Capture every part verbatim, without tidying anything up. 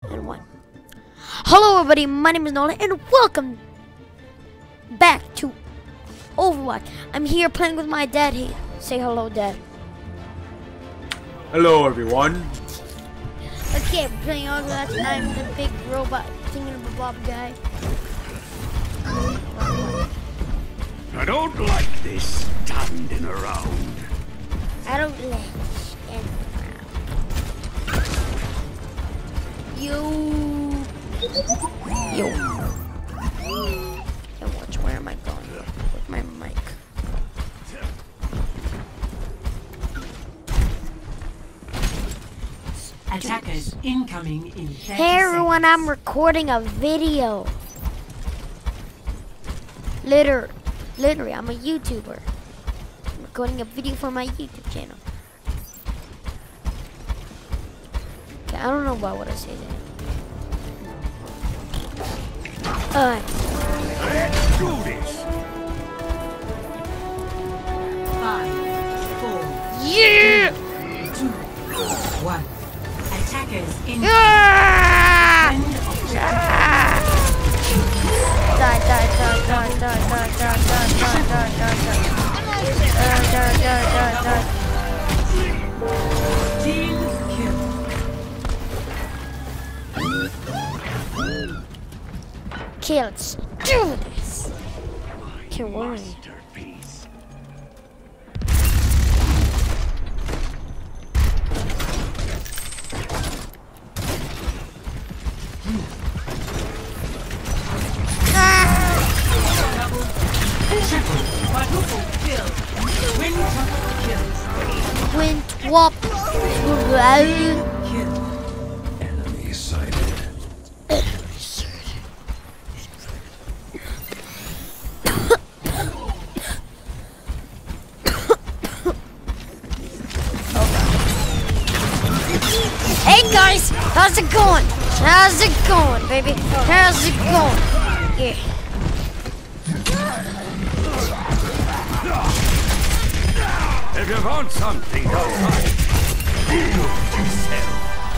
and one. Hello everybody, my name is Nolan and welcome back to Overwatch. I'm here playing with my dad. Hey, say hello, Dad. Hello everyone. Okay, we're playing Overwatch and I'm the big robot thingamabob guy. I don't like this standing around. I don't like standing around. Yo. Yo. Yo, watch, where am I going with my mic? Attackers incoming in thirty Hey everyone, seconds. I'm recording a video. Liter, literally, I'm a YouTuber. I'm recording a video for my YouTube channel. Okay, I don't know about what I say there. Alright. Let's do this. Five, four, Yeah! two, one. Attackers incoming. Ah! End of Ah! Die, die, die, die, die, die, die, die, die, die, die, die, die, die, die, die. Team kill. Okay, let's do this. Can't worry. Masterpiece. Triple, quadruple kill. Win triple kills. Win twop. Kill. Enemy sighted. Hey guys, how's it going? How's it going, baby? How's it going? Yeah. If you want something to fight, do it yourself.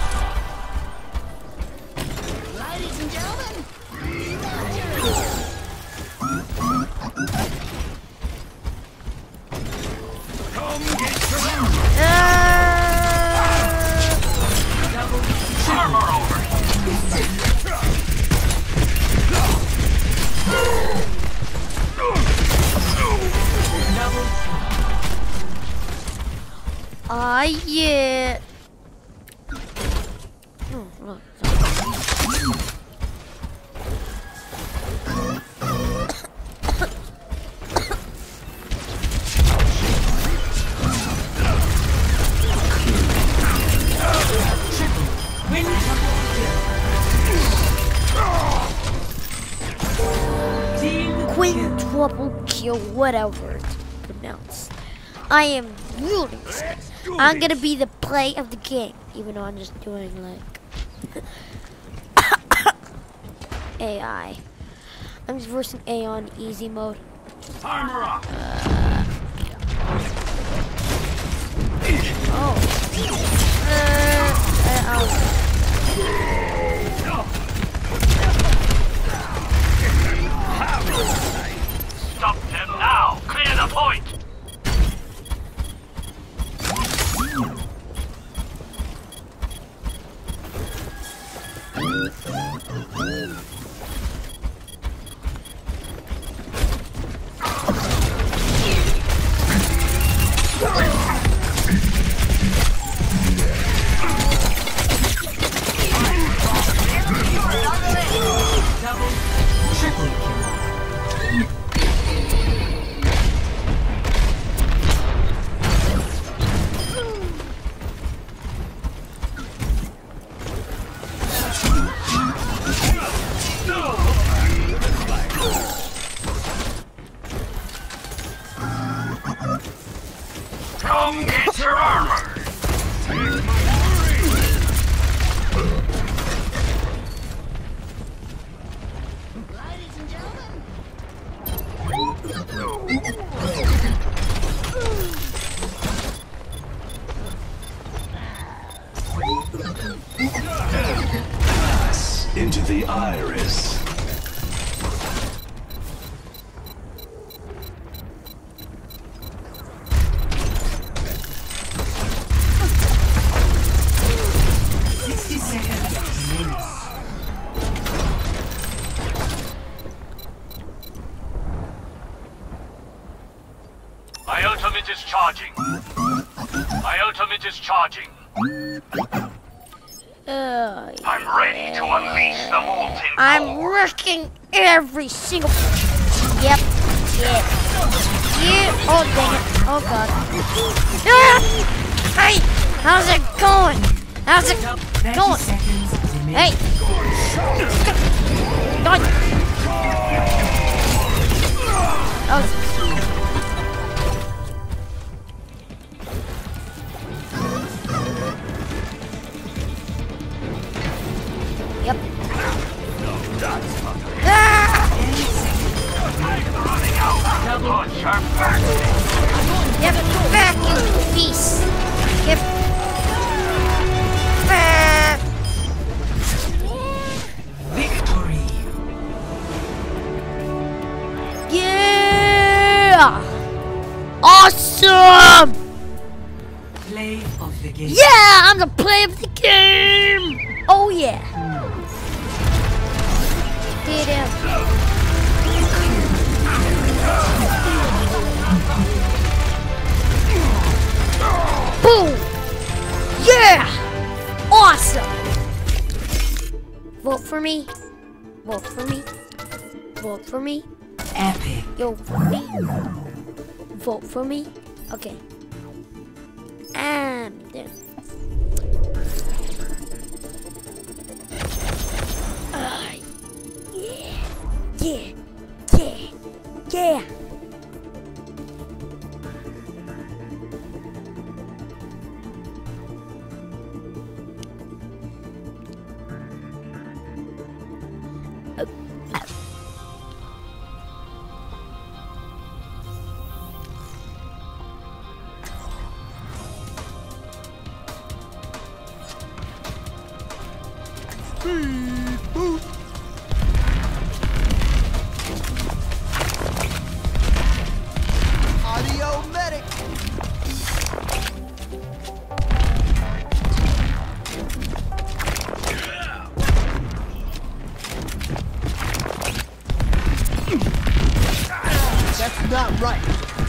Ladies and gentlemen, Come get your armor. Uh, Armor over. Ah, yeah. Oh, look. Win triple kill. Team kill. Quintuple kill, whatever it's pronounced. I am really excited. I'm gonna be the play of the game, even though I'm just doing like A I. I'm just versing A I on easy mode. Armor up. Oh. Uh, uh, oh. Stop them now. Clear the point. Double, triple kill. into the iris. sixty seconds remaining. My ultimate is charging. My ultimate is charging. Uh, I'm ready to unleash the molten I'm core. working every single. Yep. Yeah. Yeah. Oh dang it. Oh god. Ah! Hey, how's it going? How's it thirty going? seconds remaining. Hey. God. Oh. Yep. Ah! Push her back. Get back, you beast! Get back! Victory. Yeah! Awesome! Play of the game. Yeah, I'm the player of the game! Oh yeah! Get him. Boom! Yeah! Awesome! Vote for me. Vote for me. Vote for me. Epic. Yo, vote for me. Vote for me. Okay. And then. Uh, yeah. Yeah. Yeah. Yeah. Audio medic. That's not right.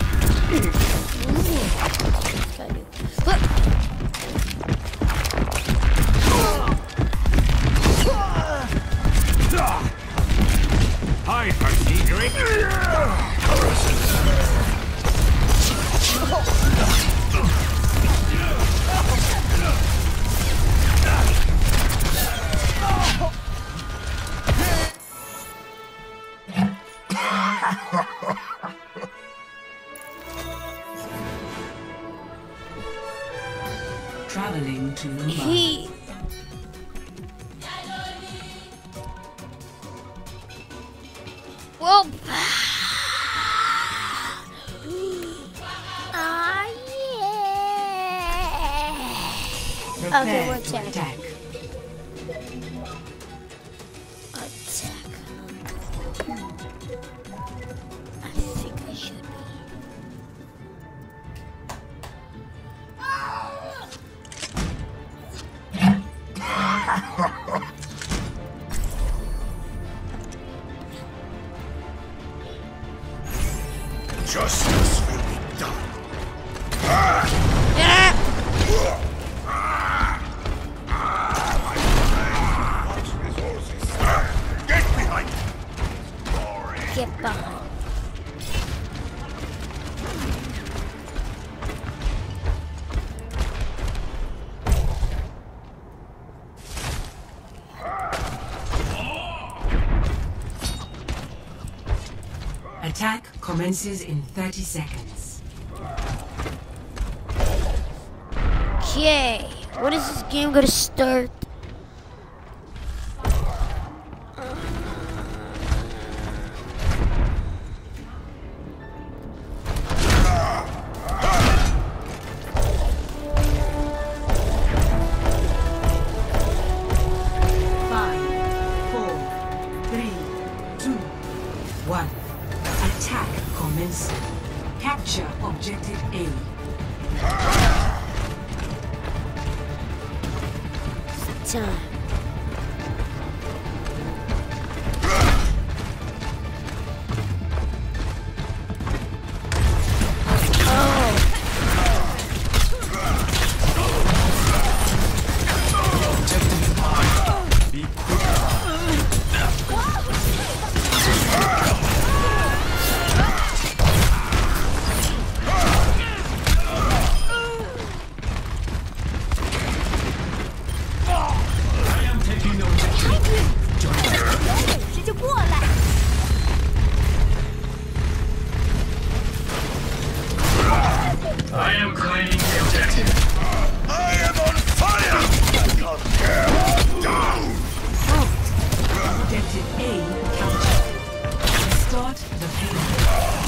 Hi, Archie. Traveling to Mumbai. He. Well. Ah, yeah. Prepare Okay, we're to attack. attack. Attack. I think I should be. Justice will be done. Get behind me. Get behind. Attack commences in thirty seconds. Okay, when is this game gonna start? Five, commencing. Capture objective A. Time. I am claiming the objective. I am on fire! Down! Objective A captured. Start the payload.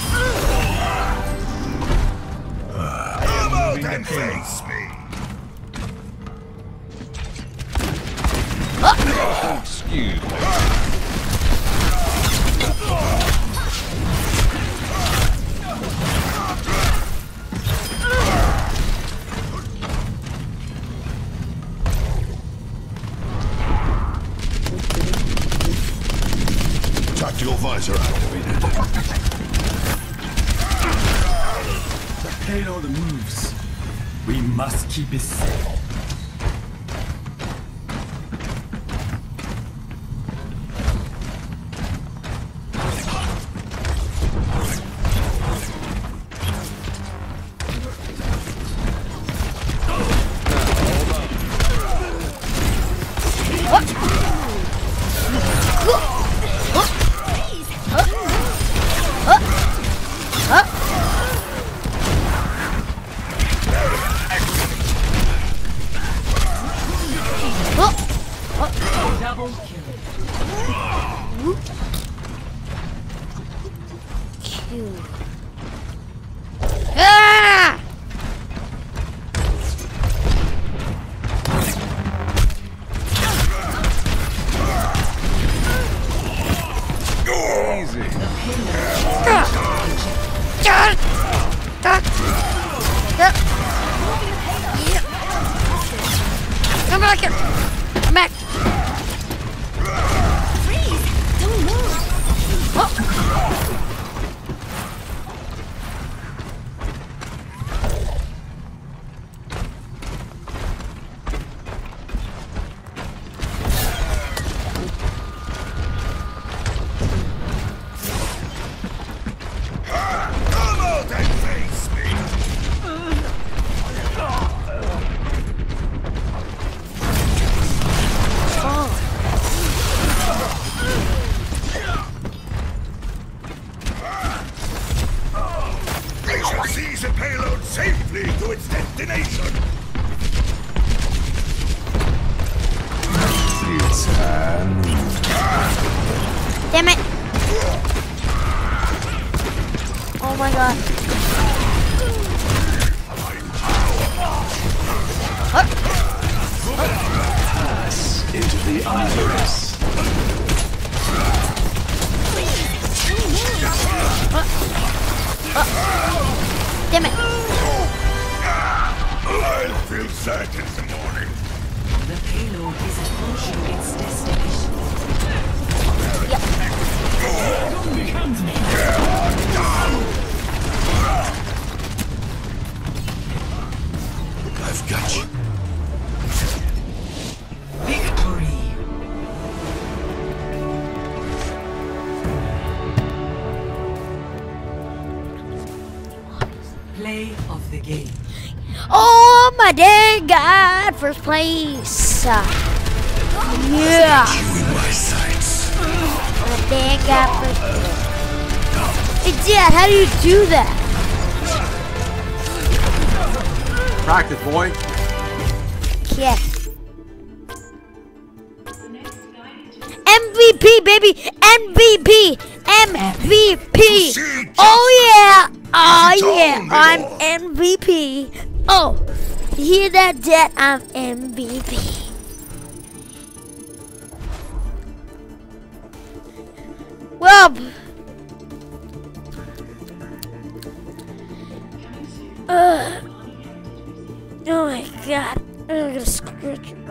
Come out and face me! Excuse me. Tactical visor activated. The payload moves. We must keep it safe. Double kill. Q. Ah! Easy. Come back here. Come back. Freeze! Don't move! Come out and face me! They shall seize the payload safely to its destination! It's time. Damn it. Oh my god. Into the iris. Damn it. I'll feel sad in the morning. The payload is approaching its destination. I've got you. Victory. Play of the game. Oh my dang god. First place. Uh, yeah. You in my sights. My dang god first place. Hey Dad, how do you do that? Practice, boy. Yeah. M V P, baby! M V P! M V P! Oh yeah! Oh yeah! I'm M V P! Oh! You hear that, Dad? I'm M V P. Well, god. I'm gonna scratch your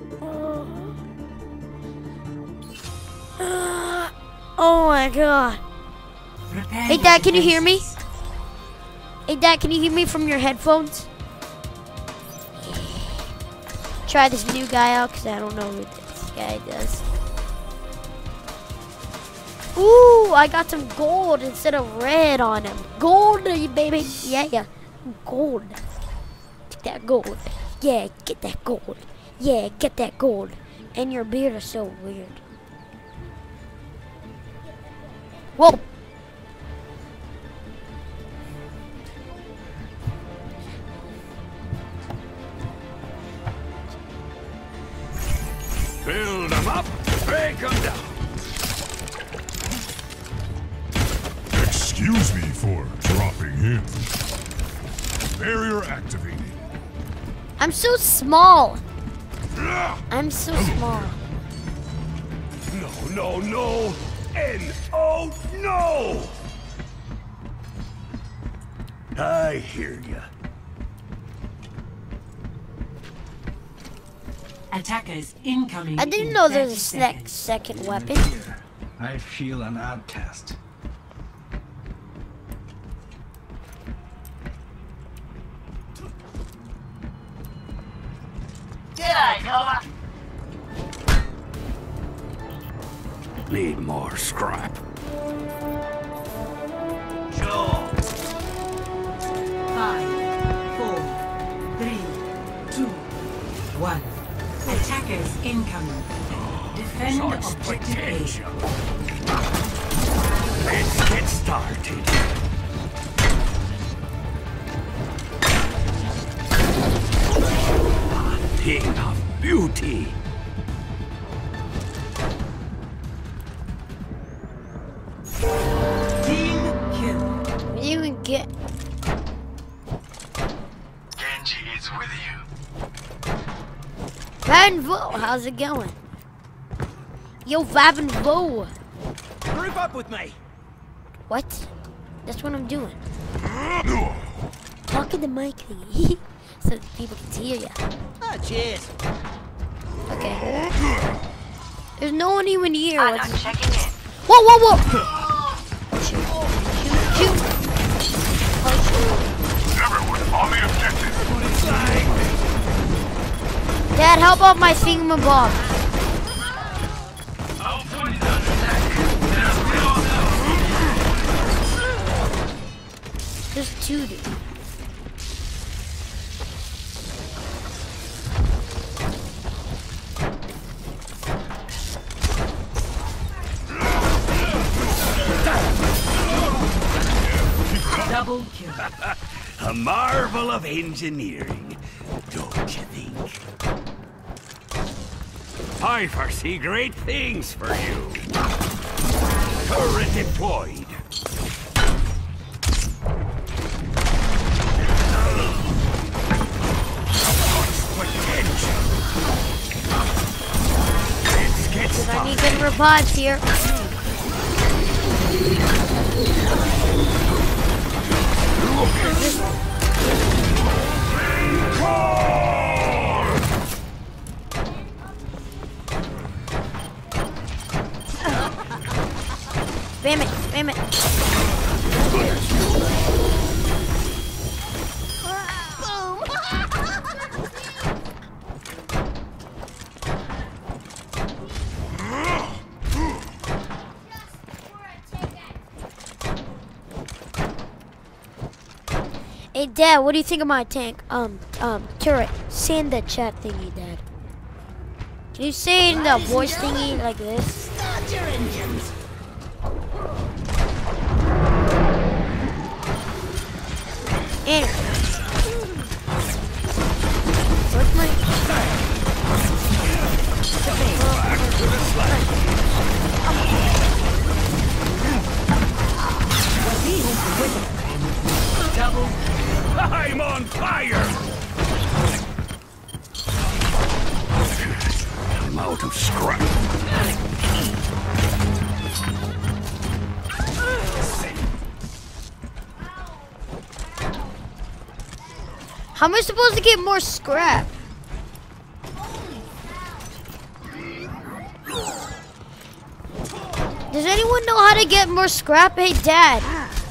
oh. Oh my god. Prepare Hey Dad, can you hear me? Hey Dad, can you hear me from your headphones? Yeah. Try this new guy out because I don't know who this guy does. Ooh, I got some gold instead of red on him. Gold, baby. Yeah, yeah. Gold. Take that gold. Yeah, get that gold. Yeah, get that gold. And your beard is so weird. Whoa. Build them up, break them down. Excuse me for dropping in. Barrier activated. I'm so small. I'm so small. No, no, no. N O, no! I hear ya. Attackers incoming. I didn't in know there was a thirty next seconds. second weapon. Here, I feel an outcast. Need more scrap. Five, four, three, two, one. Attackers incoming. Defend Such objective A. potential. Let's get started. A thing of beauty. Team kill. You even get. Genji is with you. Van Vo, how's it going? Yo, Vavin Vo. Group up with me. What? That's what I'm doing. Talking to Mike thingy. So that people can hear ya. Ah, cheers. Okay. There's no one even here. I'm What's- checking in. Whoa, whoa, whoa! Shoot, shoot, shoot. Oh, Everyone on the objective. shoot. Dad, help out my thingamabob. There's two, dude. Double kill. A marvel of engineering, don't you think? I foresee great things for you. Turret deployed. Potential. Let's get I started. need good revives here. Spam it, spam it. Hey Dad, what do you think of my tank? Um, um, turret. Say in the chat thingy, Dad. Can you say it in the voice thingy like this? Start your engines. Anyway. Where's my... Double. I'm on fire! I'm out of scrap. How am I supposed to get more scrap? Does anyone know how to get more scrap? Hey, Dad.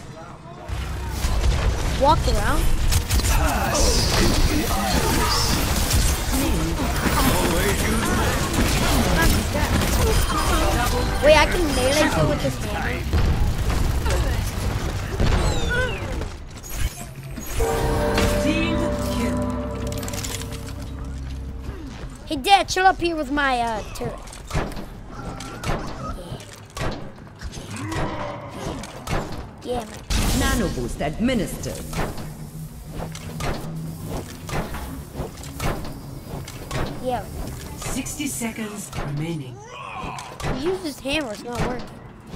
Walk around. Wait, I can melee kill with this hammer. Team kill. Hey, Dad, chill up here with my uh, turret. Yeah, man. Nano boost administered. Yeah. sixty seconds remaining. He used his hammer, it's not working.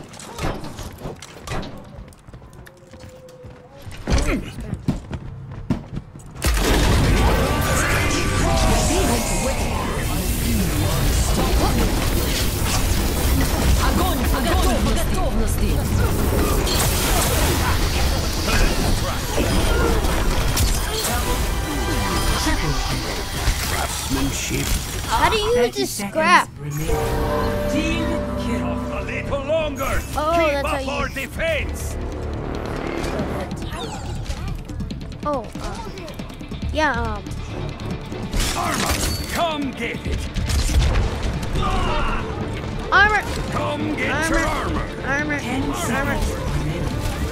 Craftsmanship. How do you use this scrap? Team kill. A little longer. Oh, Keep that's how up you- our defense. Oh, uh, yeah, um, Armor, come get it. armor, Come get Armor. your armor. armor, Ten armor. seconds remaining.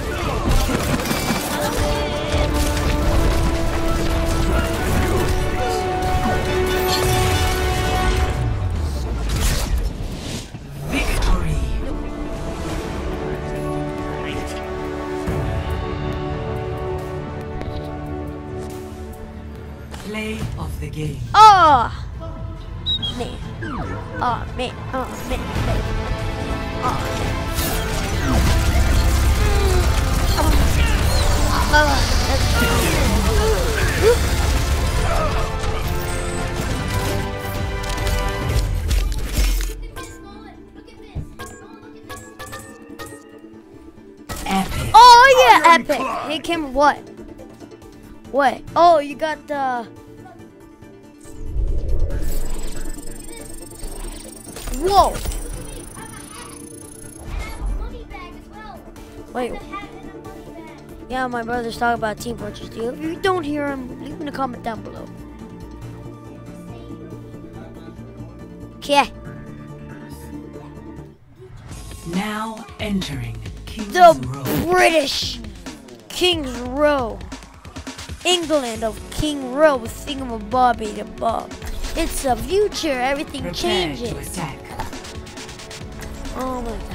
Victory. Play of the game. Oh, man, oh, man, oh, man, man. Oh, oh, Epic. oh yeah, epic. Hey, Cameron, what? What? Oh, you got the. Whoa. Wait. Yeah, my brother's talking about Team Fortress two. If you don't hear him, leave him a comment down below. Okay. Now entering King's The Row. British King's Row. England of King Row with Thingamabobby the Bob. It's the future, everything Prepare changes. to attack. Oh my god.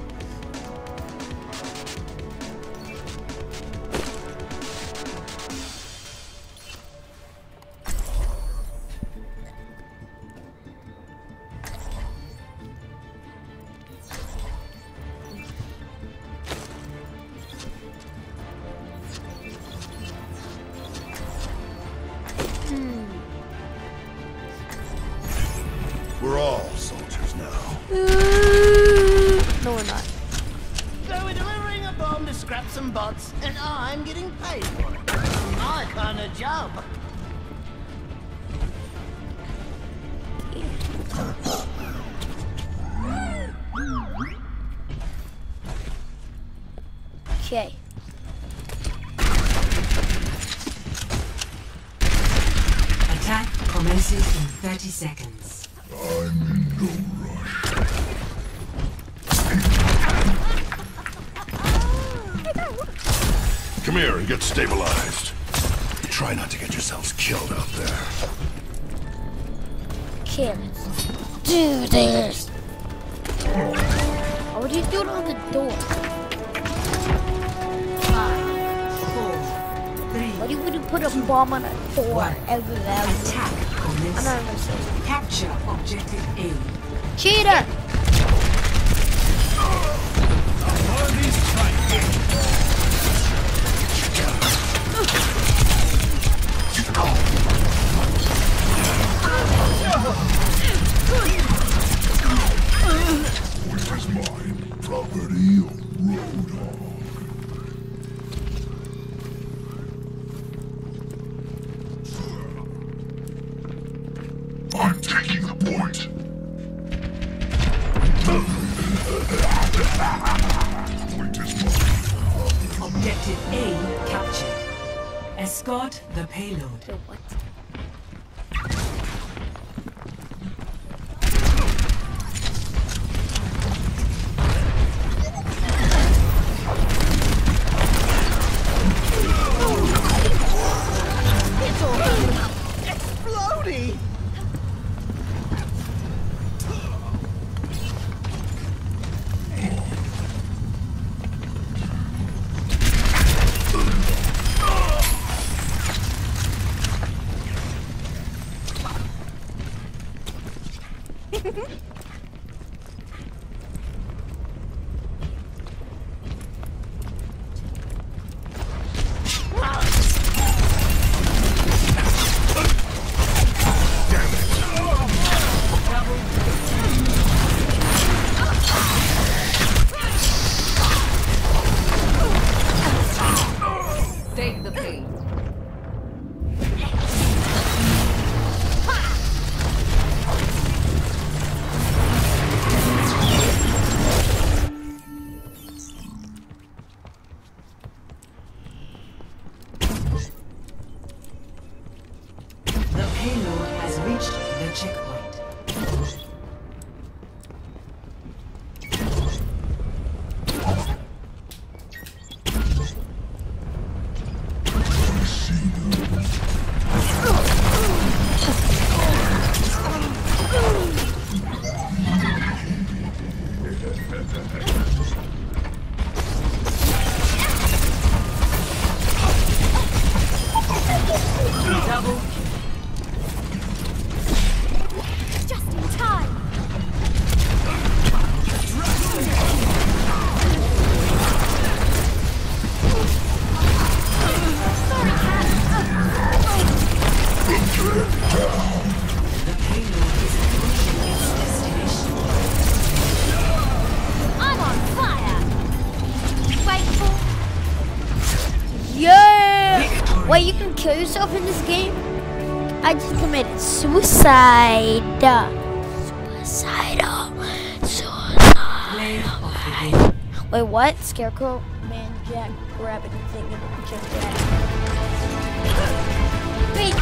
We're all soldiers now. No, we're not. So we're delivering a bomb to scrap some bots, and I'm getting paid for it. My kind of job. Okay. Attack commences in thirty seconds. I'm in no rush. Come here and get stabilized. Try not to get yourselves killed out there. Okay, let's do this. Oh, what are you doing on the door? Five, four, three, What do you want to put a bomb on a door One. every level? attack I'm commences. not gonna say that. Capture objective A. Cheater! All these fights. Which is mine. Property of Roadhog. Objective A captured. Escort the payload. Wait, what? Explodey! Take the pain. The payload has reached the checkpoint. Double Just in time. Sorry, Cat. the payload is approaching its destination. I'm on fire. Grateful. Yeah! Wait, you can kill yourself in this game? I just committed suicide. Suicidal. Play Suicide. of the game. Wait, what? Scarecrow, man, Jack, rabbit, thing, and Jack, Jack. Wait.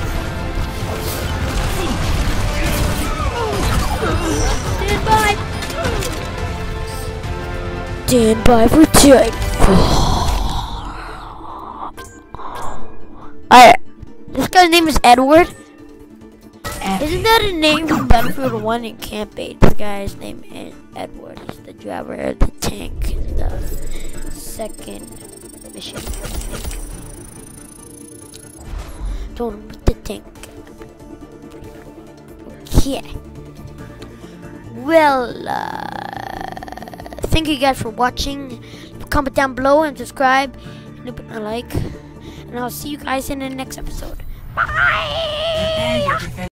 Stand by. Stand by for Titanfall. Alright. This guy's name is Edward. Isn't that a name from Battlefield one? It can't be. The guy's name is Edward. He's the driver of the tank in the second mission, I think. Told him with the tank. Okay. Well, uh, thank you guys for watching. Comment down below and subscribe. And put a like. And I'll see you guys in the next episode. Bye! Prepare your defense.